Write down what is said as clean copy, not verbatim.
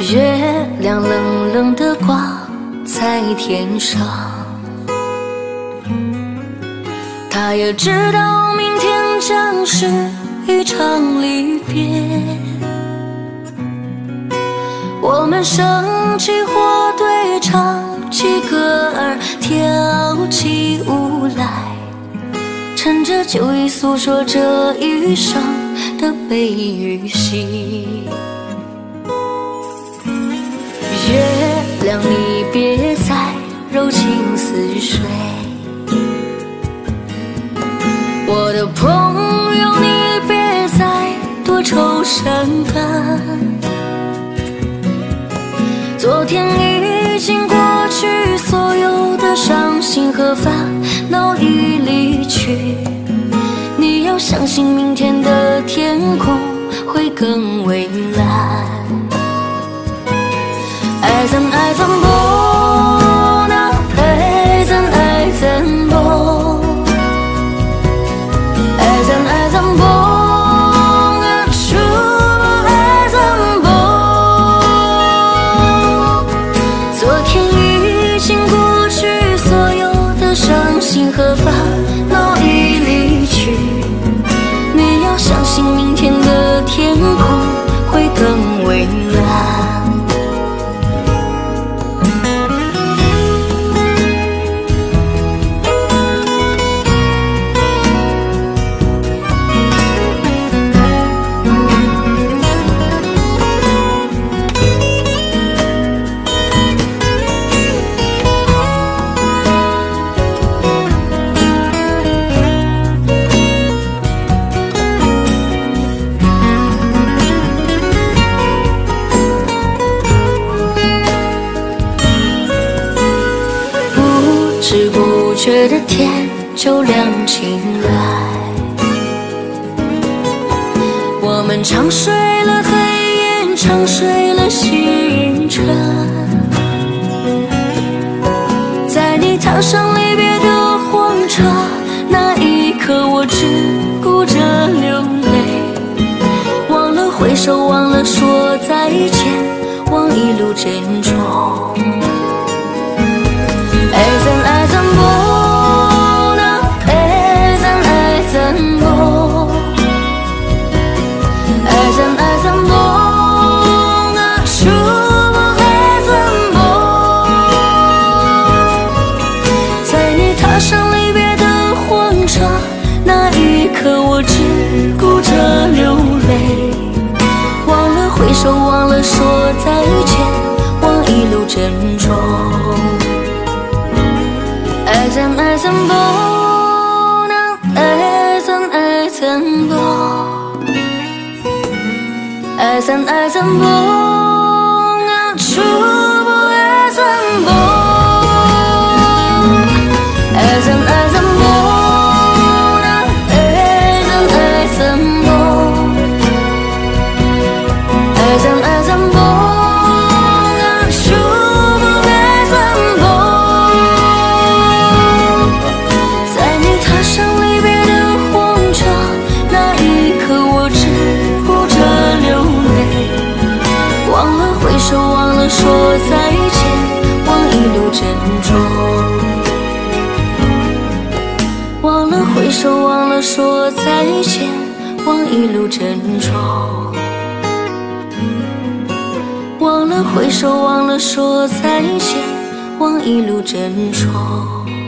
月亮冷冷地挂在天上，他也知道明天将是一场离别。我们升起火堆，唱起歌儿，跳起舞来，趁着酒意诉说这一生的悲与喜。月亮你别再柔情似水，我的朋友你别再多愁善感。昨天已经过去，所有的伤心和烦恼已离去，你要相信明天的天空会更蔚蓝。爱怎爱怎不那爱怎爱怎不爱怎爱怎不那出爱怎不。昨天已经过去，所有的伤心和烦恼已离去，你要相信明天的天空会更蔚蓝。不知不觉的天就亮起来，我们长睡了黑夜，长睡了星辰，在你踏上离别的火车，那一刻我只顾着流泪，忘了挥手，忘了说再见，忘一路珍重。爱怎爱怎不那爱怎爱怎不爱怎爱怎不那出爱怎不。在你踏上离别的火车，那一刻我只顾着流泪，忘了挥手，忘了说再见，忘一路珍重。爱怎爱怎不那爱怎爱怎不爱怎爱怎不那出爱怎不爱怎爱怎不那爱怎爱怎不爱怎爱怎不那出爱怎不。说再见，忘一路珍重。忘了挥手，忘了说再见，忘一路珍重。忘了挥手，忘了说再见，忘一路珍重。